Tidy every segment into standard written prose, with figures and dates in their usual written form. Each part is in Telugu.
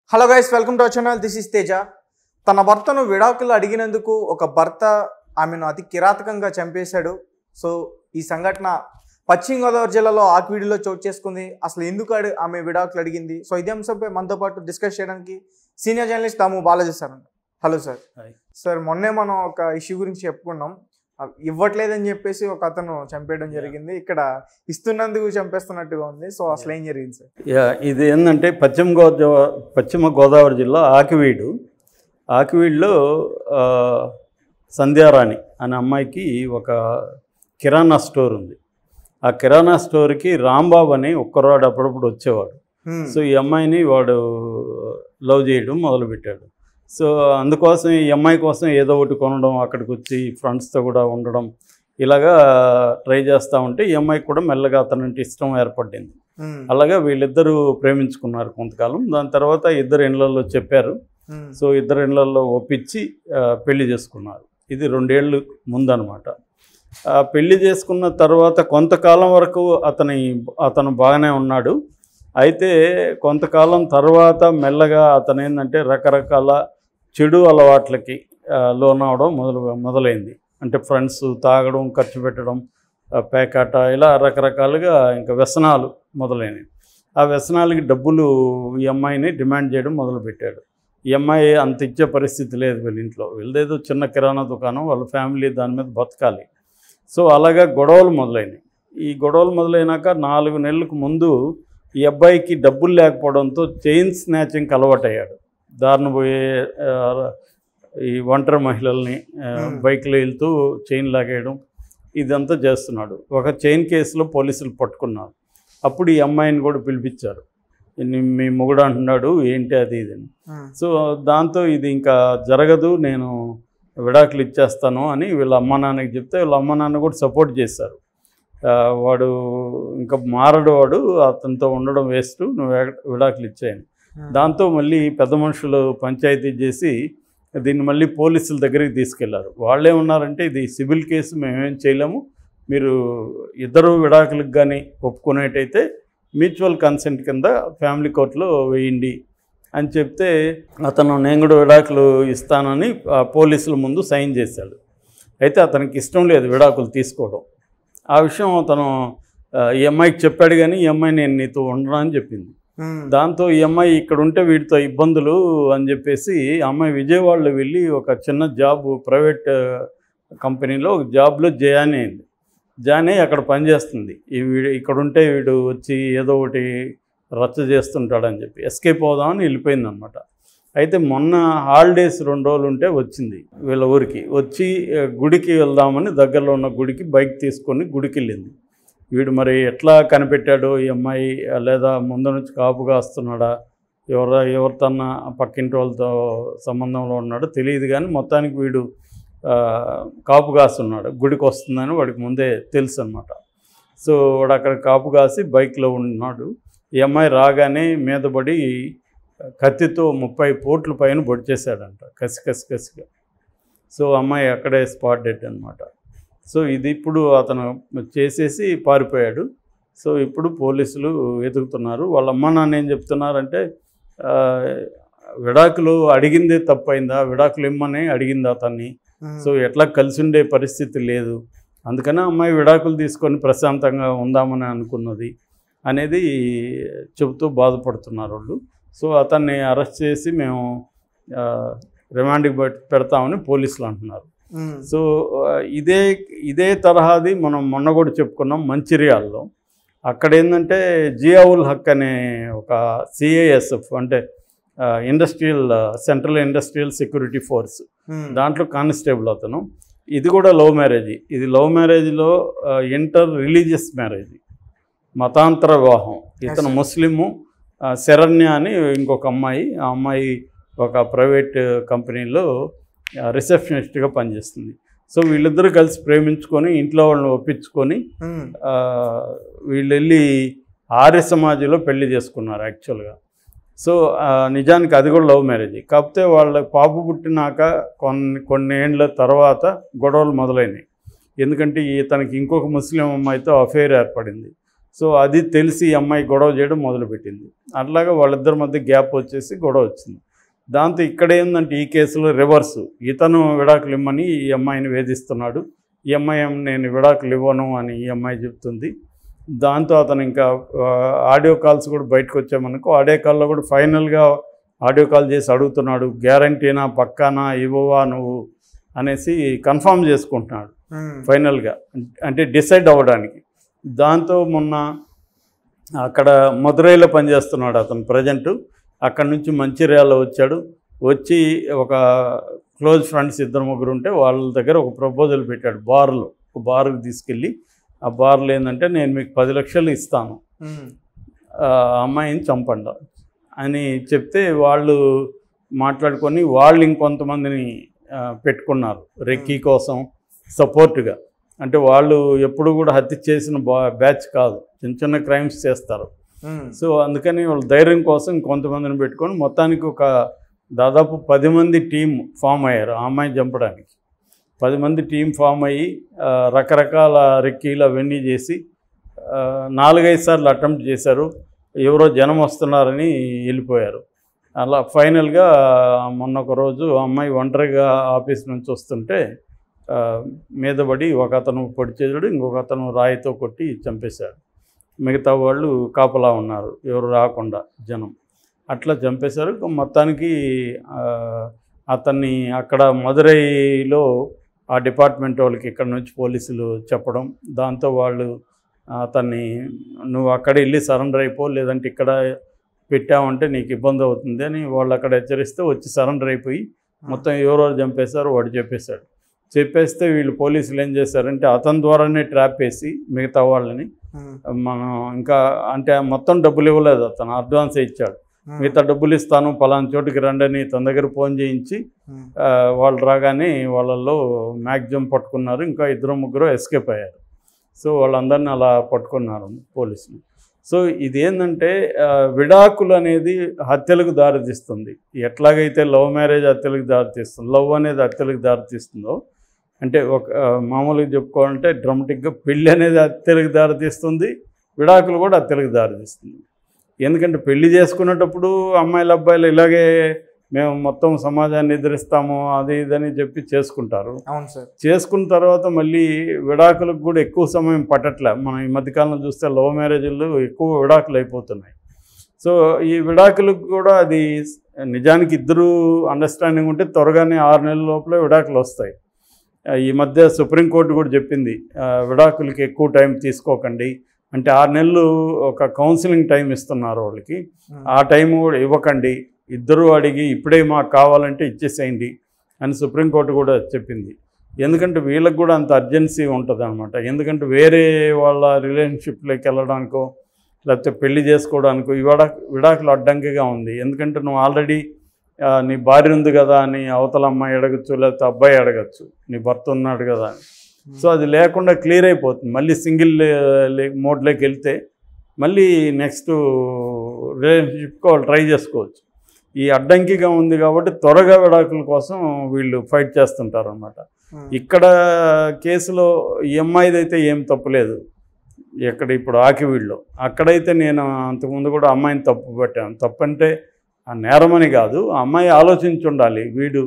Hello guys, welcome to our channel. This is Teja. తన భర్తను విడాకులు అడిగినందుకు ఒక భర్త ఆమెను అతి కిరాతకంగా చంపేశాడు. సో ఈ సంఘటన పశ్చిమ గోదావరి జిల్లాలో ఆకివీడులో చోటు చేసుకుంది. అసలు ఎందుకు ఆమె విడాకులు అడిగింది? సో ఇదే అంశంపై మనతో పాటు డిస్కస్ చేయడానికి సీనియర్ జర్నలిస్ట్ తాము బాలాజీ సార్ అండి. Hello sir. సార్, మొన్నే మనం ఒక ఇష్యూ గురించి చెప్పుకున్నాం. ఇవ్వట్లేదని చెప్పేసి ఒక అతను చంపేయడం జరిగింది. ఇక్కడ ఇస్తున్నందుకు చంపేస్తున్నట్టుగా ఉంది. సో అసలు ఏం జరిగింది సార్? ఇది ఏంటంటే పశ్చిమ గోదావరి జిల్లా ఆకివీడులో సంధ్యారాణి అనే అమ్మాయికి ఒక కిరాణా స్టోర్ ఉంది. ఆ కిరాణా స్టోర్కి రాంబాబు అని ఒక్కరోడు అప్పుడప్పుడు వచ్చేవాడు. సో ఈ అమ్మాయిని వాడు లవ్ చేయడం మొదలుపెట్టాడు. సో అందుకోసం ఈ అమ్మాయి కోసం ఏదో ఒకటి కొనడం, అక్కడికి వచ్చి ఫ్రెండ్స్తో కూడా ఉండడం, ఇలాగా ట్రై చేస్తూ ఉంటే ఈ అమ్మాయికి కూడా మెల్లగా అతనంటే ఇష్టం ఏర్పడింది. అలాగా వీళ్ళిద్దరూ ప్రేమించుకున్నారు కొంతకాలం. దాని తర్వాత ఇద్దరు ఇళ్ళల్లో చెప్పారు. సో ఇద్దరు ఇళ్ళల్లో ఒప్పించి పెళ్లి చేసుకున్నారు. ఇది 2 ఏళ్ళు ముందనమాట. పెళ్లి చేసుకున్న తర్వాత కొంతకాలం వరకు అతను బాగానే ఉన్నాడు. అయితే కొంతకాలం తర్వాత మెల్లగా అతను ఏంటంటే రకరకాల చెడు అలవాట్లకి లోనవడం మొదలైంది. అంటే ఫ్రెండ్స్ తాగడం, ఖర్చు పెట్టడం, పేకాట, ఇలా రకరకాలుగా ఇంకా వ్యసనాలు మొదలైనవి. ఆ వ్యసనాలకి డబ్బులు ఈ అమ్మాయిని డిమాండ్ చేయడం మొదలుపెట్టాడు. ఈ అమ్మాయి అంత ఇచ్చే పరిస్థితి లేదు వీళ్ళ ఇంట్లో. వీళ్ళదేదో చిన్న కిరాణా దుకాణం, వాళ్ళ ఫ్యామిలీ దాని మీద బతకాలి. సో అలాగా గొడవలు మొదలైనవి. ఈ గొడవలు మొదలైనాక 4 నెలలకు ముందు ఈ అబ్బాయికి డబ్బులు లేకపోవడంతో చైన్ స్నాచింగ్కి అలవాటయ్యాడు. దారిన పోయే ఈ ఒంటరి మహిళల్ని బైక్లో వెళ్తూ చైన్ లాగేయడం, ఇదంతా చేస్తున్నాడు. ఒక చైన్ కేసులో పోలీసులు పట్టుకున్నారు. అప్పుడు ఈ అమ్మాయిని కూడా పిలిపించారు. మీ మొగుడు అంటున్నాడు, ఏంటి అది ఇదని. సో దాంతో ఇది ఇంకా జరగదు, నేను విడాకులు ఇచ్చేస్తాను అని వీళ్ళ అమ్మ నాన్నకి చెప్తే వీళ్ళ అమ్మ నాన్న కూడా సపోర్ట్ చేశారు. వాడు ఇంకా మారడు, వాడు అతనితో ఉండడం వేస్ట్, నువ్వు విడాకులు ఇచ్చాయని. దాంతో మళ్ళీ పెద్ద మనుషులు పంచాయతీ చేసి దీన్ని మళ్ళీ పోలీసుల దగ్గరికి తీసుకెళ్లారు. వాళ్ళే ఉన్నారంటే ఇది సివిల్ కేసు, మేమేం చేయలేము, మీరు ఇద్దరు విడాకులకు కానీ ఒప్పుకునేటైతే మ్యూచువల్ కన్సెంట్ కింద ఫ్యామిలీ కోర్టులో వేయండి అని చెప్తే అతను నేను కూడా విడాకులు ఇస్తానని పోలీసుల ముందు సైన్ చేశాడు. అయితే అతనికి ఇష్టం లేదు విడాకులు తీసుకోవడం. ఆ విషయం అతను ఈ అమ్మాయికి చెప్పాడు, కానీ ఈ అమ్మాయి నేను నీతో ఉండను అని చెప్పింది. దాంతో ఈ అమ్మాయి ఇక్కడ ఉంటే వీటితో ఇబ్బందులు అని చెప్పేసి అమ్మాయి విజయవాడలో వెళ్ళి ఒక చిన్న జాబ్, ప్రైవేట్ కంపెనీలో ఒక జాబ్లో జాయిన్ అయింది. జాయిన్ అయ్యి అక్కడ పనిచేస్తుంది. ఇక్కడ ఉంటే వీడు వచ్చి ఏదో ఒకటి రచ్చ చేస్తుంటాడని చెప్పి ఎస్కేప్ అవుదామని వెళ్ళిపోయింది అనమాట. అయితే మొన్న హాలిడేస్ 2 రోజులు ఉంటే వచ్చింది వీళ్ళ ఊరికి. వచ్చి గుడికి వెళ్దామని దగ్గరలో ఉన్న గుడికి బైక్ తీసుకొని గుడికి వెళ్ళింది. వీడు మరి ఎట్లా కనిపెట్టాడో ఈ అమ్మాయి, లేదా ముందు నుంచి కాపుగా వస్తున్నాడా, ఎవరితోన్నా పక్కింటి వాళ్ళతో సంబంధంలో ఉన్నాడో తెలియదు, కానీ మొత్తానికి వీడు కాపు కాస్తున్నాడు. గుడికి వస్తుందని వాడికి ముందే తెలుసు అనమాట. సో వాడు అక్కడ కాపు కాసి బైక్లో ఉన్నాడు. ఈ అమ్మాయి రాగానే మీద పడి కత్తితో 30 పోట్ల పైన పొడిచేశాడంట, కసిగా. సో అమ్మాయి అక్కడే స్పాట్ డెడ్ అనమాట. సో ఇది ఇప్పుడు అతను చేసేసి పారిపోయాడు. సో ఇప్పుడు పోలీసులు వెతుకుతున్నారు. వాళ్ళ అమ్మ నాన్న ఏం చెప్తున్నారంటే, విడాకులు అడిగిందే తప్పైందా, విడాకులు ఇమ్మని అడిగింది అతన్ని. సో ఎట్లా కలిసి ఉండే పరిస్థితి లేదు, అందుకనే అమ్మాయి విడాకులు తీసుకొని ప్రశాంతంగా ఉందామని అనుకున్నది అనేది చెబుతూ బాధపడుతున్నారు వాళ్ళు. సో అతన్ని అరెస్ట్ చేసి మేము రిమాండ్కి పెడతామని పోలీసులు అంటున్నారు. సో ఇదే తరహాది మనం మొన్న కూడా చెప్పుకున్నాం మంచిర్యాలలో. అక్కడ ఏంటంటే జియావుల్ హక్ అనే ఒక సిఐఎస్ఎఫ్ అంటే సెంట్రల్ ఇండస్ట్రియల్ సెక్యూరిటీ ఫోర్స్, దాంట్లో కానిస్టేబుల్ అతను. ఇది కూడా లవ్ మ్యారేజ్. ఇది లవ్ మ్యారేజ్లో ఇంటర్ రిలీజియస్ మ్యారేజ్, మతాంతర వివాహం. ఇతను ముస్లిము, శరణ్య అని ఇంకొక అమ్మాయి. ఆ అమ్మాయి ఒక ప్రైవేట్ కంపెనీలో రిసెప్షనిస్ట్గా పనిచేస్తుంది. సో వీళ్ళిద్దరూ కలిసి ప్రేమించుకొని ఇంట్లో వాళ్ళని ఒప్పించుకొని వీళ్ళు వెళ్ళి ఆర్య సమాజంలో పెళ్లి చేసుకున్నారు యాక్చువల్గా. సో నిజానికి అది కూడా లవ్ మ్యారేజ్. కాకపోతే వాళ్ళ పాప పుట్టినాక కొన్ని ఏళ్ళ తర్వాత గొడవలు మొదలైనవి. ఎందుకంటే ఇతనికి ఇంకొక ముస్లిం అమ్మాయితో అఫైర్ ఏర్పడింది. సో అది తెలిసి ఈ అమ్మాయి గొడవ చేయడం మొదలుపెట్టింది. అట్లాగా వాళ్ళిద్దరి మధ్య గ్యాప్ వచ్చేసి గొడవ వచ్చింది. దాంతో ఇక్కడ ఏంటంటే ఈ కేసులో రివర్సు, ఇతను విడాకులు ఇమ్మని ఈ అమ్మాయిని వేధిస్తున్నాడు, ఈ అమ్మాయి నేను విడాకులు ఇవ్వను అని ఈ అమ్మాయి చెప్తుంది. దాంతో అతను ఇంకా ఆడియో కాల్స్ కూడా బయటకు వచ్చామనుకో, ఆడియో కాల్లో కూడా ఫైనల్గా ఆడియో కాల్ చేసి అడుగుతున్నాడు, గ్యారంటీనా పక్కానా ఇవ్వవా నువ్వు అనేసి కన్ఫర్మ్ చేసుకుంటున్నాడు ఫైనల్గా, అంటే డిసైడ్ అవ్వడానికి. దాంతో మొన్న అక్కడ మదురైలో పనిచేస్తున్నాడు అతను ప్రజెంటు, అక్కడి నుంచి మంచిర్యాల వచ్చాడు. వచ్చి ఒక క్లోజ్ ఫ్రెండ్స్ 2-3 ఉంటే వాళ్ళ దగ్గర ఒక ప్రపోజల్ పెట్టాడు. ఒక బార్కి తీసుకెళ్ళి, ఆ బార్లో ఏంటంటే నేను మీకు 10 లక్షలు ఇస్తాను, అమ్మాయిని చంపండి అని చెప్తే వాళ్ళు మాట్లాడుకొని వాళ్ళు ఇంకొంతమందిని పెట్టుకున్నారు రెక్కీ కోసం సపోర్ట్గా. అంటే వాళ్ళు ఎప్పుడు కూడా హత్య చేసిన బ్యాచ్ కాదు, చిన్న చిన్న క్రైమ్స్ చేస్తారు. సో అందుకని వాళ్ళు ధైర్యం కోసం కొంతమందిని పెట్టుకొని మొత్తానికి ఒక దాదాపు 10 మంది టీం ఫామ్ అయ్యారు ఆ అమ్మాయిని చంపడానికి. 10 మంది టీం ఫామ్ అయ్యి రకరకాల రెక్కీలు అవన్నీ చేసి 4-5 సార్లు అటెంప్ట్ చేశారు. ఎవరో జనం వస్తున్నారని వెళ్ళిపోయారు. అలా ఫైనల్గా మొన్న ఒక రోజు అమ్మాయి ఒంటరిగా ఆఫీస్ నుంచి వస్తుంటే మీద పడి ఒక అతను పొడిచేసాడు, ఇంకొక అతను రాయితో కొట్టి చంపేశాడు. మిగతా వాళ్ళు కాపలా ఉన్నారు ఎవరు రాకుండా జనం, అట్లా చంపేశారు. మొత్తానికి అతన్ని అక్కడ మదురైలో ఆ డిపార్ట్మెంట్ వాళ్ళకి ఇక్కడ నుంచి పోలీసులు చెప్పడం, దాంతో వాళ్ళు అతన్ని నువ్వు అక్కడ వెళ్ళి సరెండర్ అయిపో, లేదంటే ఇక్కడ పెట్టామంటే నీకు ఇబ్బంది అవుతుంది అని వాళ్ళు అక్కడ హెచ్చరిస్తే వచ్చి సరెండర్ అయిపోయి మొత్తం ఎవరెవరు చంపేశారో వాడు చెప్పేస్తే వీళ్ళు పోలీసులు ఏం చేశారంటే అతని ద్వారానే ట్రాప్ వేసి మిగతా వాళ్ళని మనం ఇంకా అంటే మొత్తం డబ్బులు ఇవ్వలేదు, అతను అడ్వాన్స్ ఇచ్చాడు, మిగతా డబ్బులు ఇస్తాను పలానా చోటుకి రండి తన దగ్గర ఫోన్ చేయించి వాళ్ళు రాగానే వాళ్ళల్లో మ్యాక్సిమం పట్టుకున్నారు. ఇంకా 2-3 ఎస్కేప్ అయ్యారు. సో వాళ్ళందరినీ అలా పట్టుకున్నారు పోలీసులు. సో ఇదేంటంటే విడాకులు అనేది హత్యలకు దారితీస్తుంది. ఎట్లాగైతే లవ్ మ్యారేజ్ హత్యలకు దారితీస్తుంది, లవ్ అనేది హత్యలకు దారితీస్తుందో, అంటే ఒక మామూలుగా చెప్పుకోవాలంటే డ్రామాటిక్గా పెళ్ళి అనేది హత్యలకు దారితీస్తుంది, విడాకులు కూడా హత్యలకు దారితీస్తుంది. ఎందుకంటే పెళ్లి చేసుకునేటప్పుడు అమ్మాయిలు అబ్బాయిలు ఇలాగే మేము మొత్తం సమాజాన్ని ఎదిరిస్తాము అది ఇదని చెప్పి చేసుకుంటారు. అవును సార్. చేసుకున్న తర్వాత మళ్ళీ విడాకులకు కూడా ఎక్కువ సమయం పట్టట్లే. మనం ఈ మధ్యకాలంలో చూస్తే లవ్ మ్యారేజ్లు ఎక్కువ విడాకులు అయిపోతున్నాయి. సో ఈ విడాకులకు కూడా అది నిజానికి ఇద్దరు అండర్స్టాండింగ్ ఉంటే త్వరగానే 6 నెలల లోపలే విడాకులు వస్తాయి. ఈ మధ్య సుప్రీంకోర్టు కూడా చెప్పింది విడాకులకి ఎక్కువ టైం తీసుకోకండి, అంటే 6 నెలలు ఒక కౌన్సిలింగ్ టైం ఇస్తున్నారు వాళ్ళకి, ఆ టైం కూడా ఇవ్వకండి, ఇద్దరు అడిగి ఇప్పుడే మాకు కావాలంటే ఇచ్చేసేయండి అని సుప్రీంకోర్టు కూడా చెప్పింది. ఎందుకంటే వీళ్ళకి కూడా అంత అర్జెన్సీ ఉంటుంది అనమాట. ఎందుకంటే వేరే వాళ్ళ రిలేషన్షిప్లోకి వెళ్ళడానికో లేకపోతే పెళ్లి చేసుకోవడానికో ఈ విడాకులు అడ్డంకిగా ఉంది. ఎందుకంటే నువ్వు ఆల్రెడీ నీ భార్య ఉంది కదా అని అవతల అమ్మాయి అడగచ్చు, లేకపోతే అబ్బాయి అడగచ్చు నీ భర్త ఉన్నాడు కదా అని. సో అది లేకుండా క్లియర్ అయిపోతుంది. మళ్ళీ సింగిల్ మోడ్లోకి వెళ్తే మళ్ళీ నెక్స్ట్ రిలేషన్షిప్కి వాళ్ళు ట్రై చేసుకోవచ్చు. ఈ అడ్డంకిగా ఉంది కాబట్టి త్వరగా విడాకుల కోసం వీళ్ళు ఫైట్ చేస్తుంటారు అన్నమాట. ఇక్కడ కేసులో ఈ అమ్మాయిది అయితే ఏం తప్పులేదు. ఎక్కడ ఇప్పుడు ఆకివీడులో అక్కడైతే నేను అంతకుముందు కూడా అమ్మాయిని తప్పు పెట్టాను. తప్పంటే ఆ నేరమని కాదు, ఆ అమ్మాయి ఆలోచించి ఉండాలి, వీడు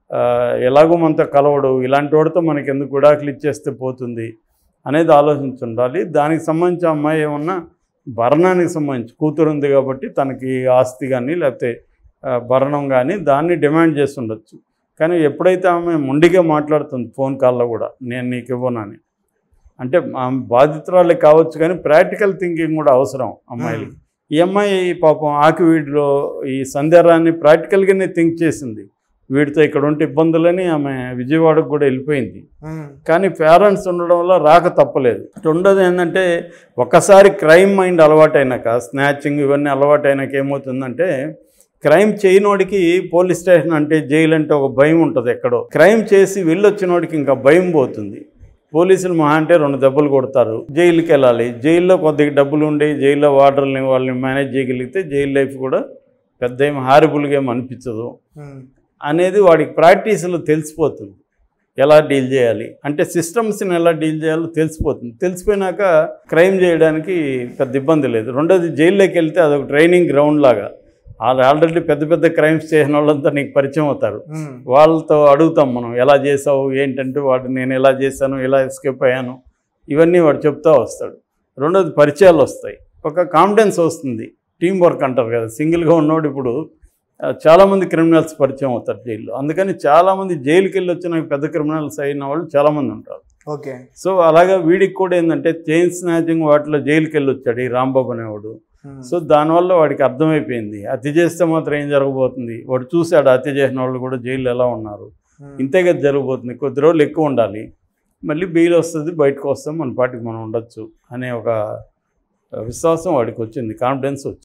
ఎలాగో మనతో కలవడు, ఇలాంటి వాడితో మనకి ఎందుకు విడాకులు ఇచ్చేస్తే పోతుంది అనేది ఆలోచించి ఉండాలి. దానికి సంబంధించి అమ్మాయి ఏమన్నా భరణానికి సంబంధించి కూతురు ఉంది కాబట్టి తనకి ఆస్తి కానీ లేకపోతే భరణం కానీ దాన్ని డిమాండ్ చేసి ఉండొచ్చు. కానీ ఎప్పుడైతే ఆమె మొండిగా మాట్లాడుతుంది ఫోన్ కాల్లో కూడా నేను నీకు ఇవ్వనని, అంటే ఆమె బాధితురాలే కావచ్చు కానీ ప్రాక్టికల్ థింకింగ్ కూడా అవసరం అమ్మాయిలకి. ఈ అమ్మాయి పాపం ఆకివీడులో ఈ సంధ్యారాన్ని ప్రాక్టికల్గానే థింక్ చేసింది, వీడితో ఇక్కడ ఉంటే ఇబ్బందులని ఆమె విజయవాడకు కూడా వెళ్ళిపోయింది. కానీ పేరెంట్స్ ఉండడం వల్ల రాక తప్పలేదు. రెండోది ఏంటంటే ఒక్కసారి క్రైమ్ మైండ్ అలవాటైనాక, స్నాచింగ్ ఇవన్నీ అలవాటైనాక ఏమవుతుందంటే క్రైమ్ చేయనోడికి పోలీస్ స్టేషన్ అంటే జైలు అంటే ఒక భయం ఉంటుంది. ఎక్కడో క్రైమ్ చేసి వెళ్ళొచ్చినోడికి ఇంకా భయం పోతుంది. పోలీసులు మహా అంటే 2 దెబ్బలు కొడతారు, జైలుకి వెళ్ళాలి, జైల్లో కొద్దిగా డబ్బులు ఉండి జైల్లో వార్డర్ని వాళ్ళని మేనేజ్ చేయగలిగితే జైలు లైఫ్ కూడా పెద్ద ఏం హారిబుల్గా ఏమి అనిపించదు అనేది వాడికి ప్రాక్టీస్లో తెలిసిపోతుంది. ఎలా డీల్ చేయాలి అంటే సిస్టమ్స్ని ఎలా డీల్ చేయాలో తెలిసిపోతుంది. తెలిసిపోయినాక క్రైమ్ చేయడానికి పెద్ద ఇబ్బంది లేదు. రెండోది జైల్లోకి వెళ్తే అదొక ట్రైనింగ్ గ్రౌండ్ లాగా. ఆల్రెడీ పెద్ద పెద్ద క్రైమ్స్ చేసిన వాళ్ళంతా నీకు పరిచయం అవుతారు. వాళ్ళతో అడుగుతాం మనం ఎలా చేసావు ఏంటంటే వాడు నేను ఎలా చేశాను ఎలా ఎస్కేప్ అయ్యాను ఇవన్నీ వాడు చెప్తూ వస్తాడు. రెండోది పరిచయాలు వస్తాయి, ఒక కాన్ఫిడెన్స్ వస్తుంది. టీం వర్క్ అంటారు కదా, సింగిల్గా ఉన్నోడు ఇప్పుడు చాలామంది క్రిమినల్స్ పరిచయం అవుతారు జైల్లో. అందుకని చాలామంది జైలుకి వెళ్ళి వచ్చిన పెద్ద క్రిమినల్స్ అయిన వాళ్ళు చాలామంది ఉంటారు. ఓకే. సో అలాగా వీడికి కూడా ఏంటంటే చైన్ స్నాచింగ్ వాటిలో జైలుకి వెళ్ళి వచ్చాడు ఈ రాంబాబు అనేవాడు. సో దానివల్ల వాడికి అర్థమైపోయింది హత్య చేస్తే మాత్రం ఏం జరగబోతుంది. వాడు చూశాడు హత్య చేసిన వాళ్ళు కూడా జైలు ఎలా ఉన్నారు, ఇంతేగా జరగబోతుంది, కొద్ది రోజులు ఎక్కువ ఉండాలి, మళ్ళీ బెయిల్ వస్తుంది, బయటకు వస్తాం, మన పాటికి మనం ఉండొచ్చు అనే ఒక విశ్వాసం వాడికి వచ్చింది, కాన్ఫిడెన్స్ వచ్చింది.